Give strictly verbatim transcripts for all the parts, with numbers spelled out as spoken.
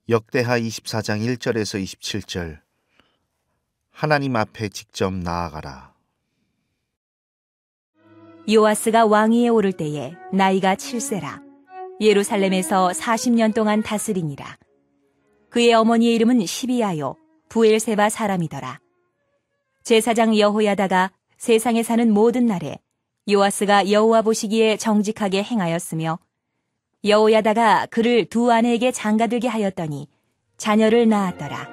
역대하 이십사 장 일 절에서 이십칠 절. 하나님 앞에 직접 나아가라. 요아스가 왕위에 오를 때에 나이가 칠 세라. 예루살렘에서 사십 년 동안 다스리니라. 그의 어머니의 이름은 시비아요 부엘세바 사람이더라. 제사장 여호야다가 세상에 사는 모든 날에 요아스가 여호와 보시기에 정직하게 행하였으며, 여호야다가 그를 두 아내에게 장가들게 하였더니 자녀를 낳았더라.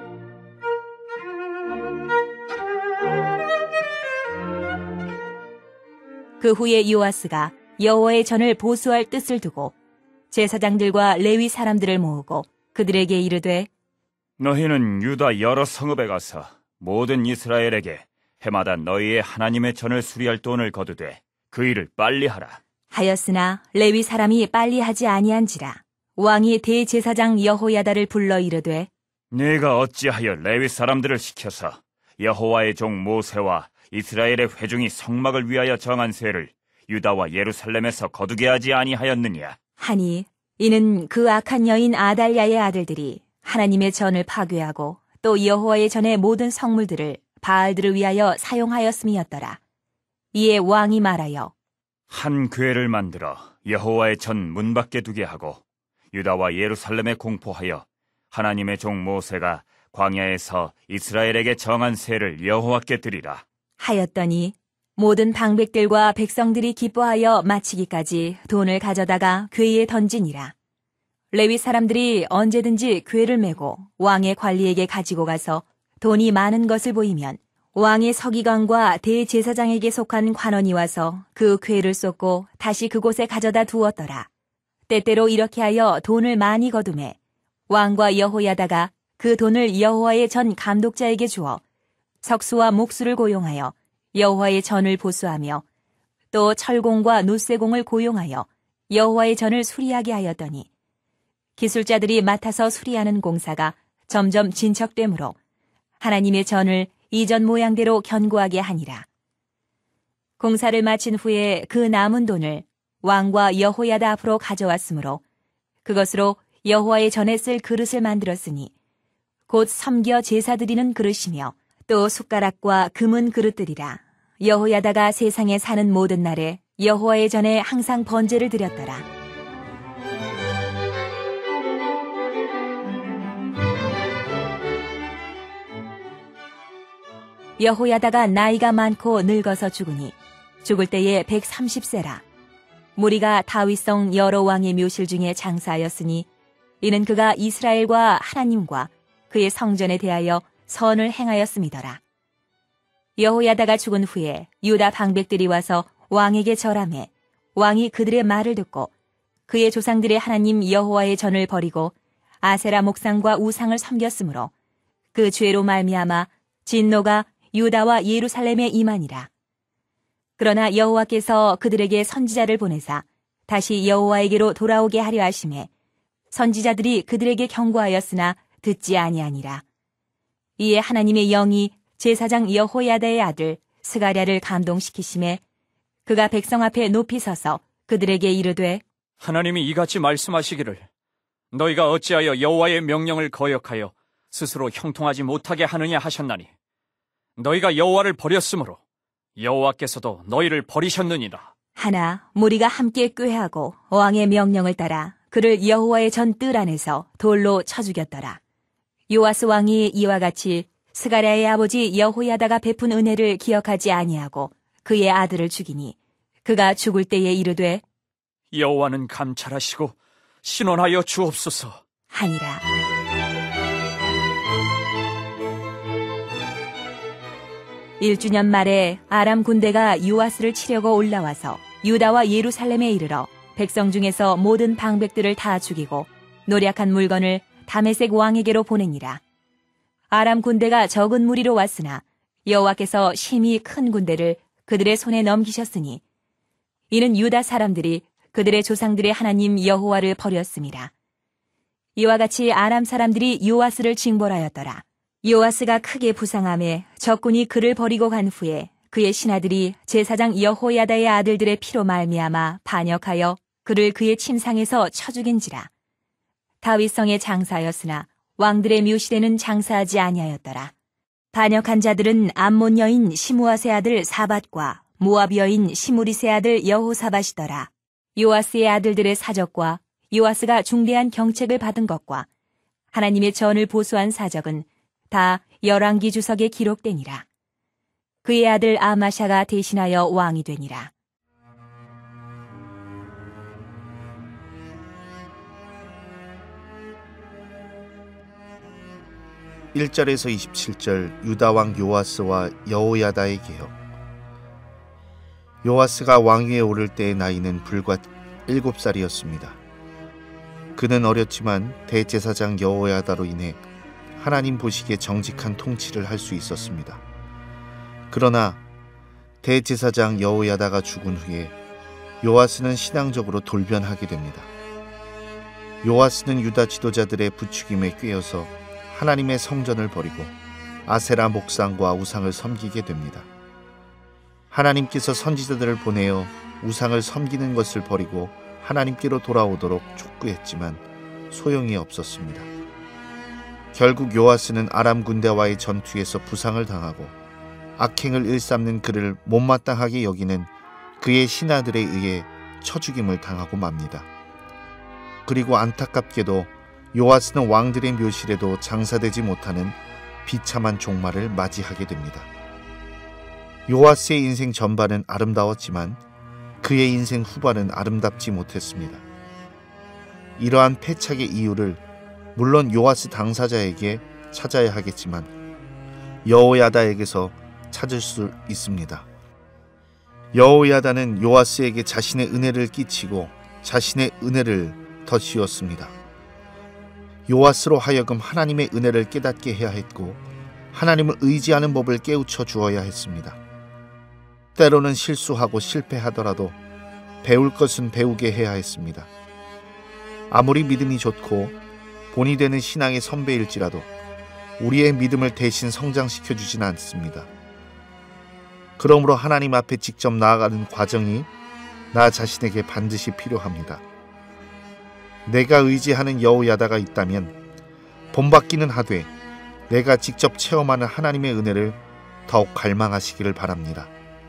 그 후에 요아스가 여호와의 전을 보수할 뜻을 두고 제사장들과 레위 사람들을 모으고 그들에게 이르되, 너희는 유다 여러 성읍에 가서 모든 이스라엘에게 해마다 너희의 하나님의 전을 수리할 돈을 거두되 그 일을 빨리 하라 하였으나 레위 사람이 빨리 하지 아니한지라. 왕이 대제사장 여호야다를 불러 이르되, 네가 어찌하여 레위 사람들을 시켜서 여호와의 종 모세와 이스라엘의 회중이 성막을 위하여 정한 쇠를 유다와 예루살렘에서 거두게 하지 아니하였느냐 하니, 이는 그 악한 여인 아달랴의 아들들이 하나님의 전을 파괴하고 또 여호와의 전의 모든 성물들을 바알들을 위하여 사용하였음이었더라. 이에 왕이 말하여 한 궤를 만들어 여호와의 전 문 밖에 두게 하고 유다와 예루살렘에 공포하여 하나님의 종 모세가 광야에서 이스라엘에게 정한 쇠를 여호와께 드리라 하였더니, 모든 방백들과 백성들이 기뻐하여 마치기까지 돈을 가져다가 궤에 던지니라. 레위 사람들이 언제든지 궤를 메고 왕의 관리에게 가지고 가서 돈이 많은 것을 보이면 왕의 서기관과 대제사장에게 속한 관원이 와서 그 궤를 쏟고 다시 그곳에 가져다 두었더라. 때때로 이렇게 하여 돈을 많이 거두매 왕과 여호야다가 그 돈을 여호와의 전 감독자에게 주어 석수와 목수를 고용하여 여호와의 전을 보수하며 또 철공과 놋쇠공을 고용하여 여호와의 전을 수리하게 하였더니, 기술자들이 맡아서 수리하는 공사가 점점 진척되므로 하나님의 전을 이전 모양대로 견고하게 하니라. 공사를 마친 후에 그 남은 돈을 왕과 여호야다 앞으로 가져왔으므로 그것으로 여호와의 전에 쓸 그릇을 만들었으니 곧 섬겨 제사 드리는 그릇이며 또 숟가락과 금은 그릇들이라. 여호야다가 세상에 사는 모든 날에 여호와의 전에 항상 번제를 드렸더라. 여호야다가 나이가 많고 늙어서 죽으니 죽을 때에 백삼십 세라. 무리가 다윗성 여러 왕의 묘실 중에 장사하였으니 이는 그가 이스라엘과 하나님과 그의 성전에 대하여 선을 행하였음이더라. 여호야다가 죽은 후에 유다 방백들이 와서 왕에게 절하매 왕이 그들의 말을 듣고 그의 조상들의 하나님 여호와의 전을 버리고 아세라 목상과 우상을 섬겼으므로 그 죄로 말미암아 진노가 유다와 예루살렘에 임하니라. 그러나 여호와께서 그들에게 선지자를 보내사 다시 여호와에게로 돌아오게 하려 하심에 선지자들이 그들에게 경고하였으나 듣지 아니하니라. 이에 하나님의 영이 제사장 여호야다의 아들 스가랴를 감동시키심에 그가 백성 앞에 높이 서서 그들에게 이르되, 하나님이 이같이 말씀하시기를 너희가 어찌하여 여호와의 명령을 거역하여 스스로 형통하지 못하게 하느냐 하셨나니 너희가 여호와를 버렸으므로 여호와께서도 너희를 버리셨느니라. 하나 무리가 함께 꾀하고 왕의 명령을 따라 그를 여호와의 전 뜰 안에서 돌로 쳐 죽였더라. 요아스 왕이 이와 같이 스가랴의 아버지 여호야다가 베푼 은혜를 기억하지 아니하고 그의 아들을 죽이니 그가 죽을 때에 이르되, 여호와는 감찰하시고 신원하여 주옵소서 하니라. 일 주년 말에 아람 군대가 요아스를 치려고 올라와서 유다와 예루살렘에 이르러 백성 중에서 모든 방백들을 다 죽이고 노략한 물건을 다메섹 왕에게로 보내니라. 아람 군대가 적은 무리로 왔으나 여호와께서 심히 큰 군대를 그들의 손에 넘기셨으니 이는 유다 사람들이 그들의 조상들의 하나님 여호와를 버렸음이라. 이와 같이 아람 사람들이 요아스를 징벌하였더라. 요아스가 크게 부상함에 적군이 그를 버리고 간 후에 그의 신하들이 제사장 여호야다의 아들들의 피로 말미암아 반역하여 그를 그의 침상에서 쳐 죽인지라. 다윗성에 장사하였으나 왕들의 묘실에는 장사하지 아니하였더라. 반역한 자들은 암몬 여인 시므앗의 아들 사밧과 모압 여인 시므리스의 아들 여호사밧이더라. 요아스의 아들들의 사적과 요아스가 중대한 경책을 받은 것과 하나님의 전을 보수한 사적은 다 열왕기 주석에 기록되니라. 그의 아들 아마샤가 대신하여 왕이 되니라. 일 절에서 이십칠 절 유다왕 요아스와 여호야다의 개혁. 요아스가 왕위에 오를 때의 나이는 불과 일곱 살이었습니다. 그는 어렸지만 대제사장 여호야다로 인해 하나님 보시기에 정직한 통치를 할 수 있었습니다. 그러나 대제사장 여호야다가 죽은 후에 요아스는 신앙적으로 돌변하게 됩니다. 요아스는 유다 지도자들의 부추김에 꿰어서 하나님의 성전을 버리고 아세라 목상과 우상을 섬기게 됩니다. 하나님께서 선지자들을 보내어 우상을 섬기는 것을 버리고 하나님께로 돌아오도록 촉구했지만 소용이 없었습니다. 결국 요아스는 아람 군대와의 전투에서 부상을 당하고 악행을 일삼는 그를 못마땅하게 여기는 그의 신하들에 의해 쳐죽임을 당하고 맙니다. 그리고 안타깝게도 요아스는 왕들의 묘실에도 장사되지 못하는 비참한 종말을 맞이하게 됩니다. 요아스의 인생 전반은 아름다웠지만 그의 인생 후반은 아름답지 못했습니다. 이러한 패착의 이유를 물론 요아스 당사자에게 찾아야 하겠지만 여호야다에게서 찾을 수 있습니다. 여호야다는 요아스에게 자신의 은혜를 끼치고 자신의 은혜를 덧씌웠습니다. 요아스로 하여금 하나님의 은혜를 깨닫게 해야 했고 하나님을 의지하는 법을 깨우쳐 주어야 했습니다. 때로는 실수하고 실패하더라도 배울 것은 배우게 해야 했습니다. 아무리 믿음이 좋고 본이 되는 신앙의 선배일지라도 우리의 믿음을 대신 성장시켜 주진 않습니다. 그러므로 하나님 앞에 직접 나아가는 과정이 나 자신에게 반드시 필요합니다. 내가 의지하는 여호야다가 있다면 본받기는 하되 내가 직접 체험하는 하나님의 은혜를 더욱 갈망하시기를 바랍니다.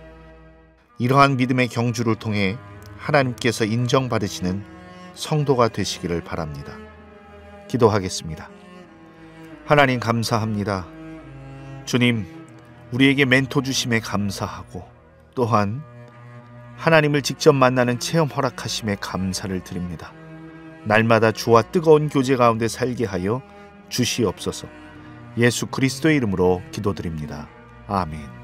이러한 믿음의 경주를 통해 하나님께서 인정받으시는 성도가 되시기를 바랍니다. 기도하겠습니다. 하나님 감사합니다. 주님, 우리에게 멘토 주심에 감사하고 또한 하나님을 직접 만나는 체험 허락하심에 감사를 드립니다. 날마다 주와 뜨거운 교제 가운데 살게 하여 주시옵소서. 예수 그리스도의 이름으로 기도드립니다. 아멘.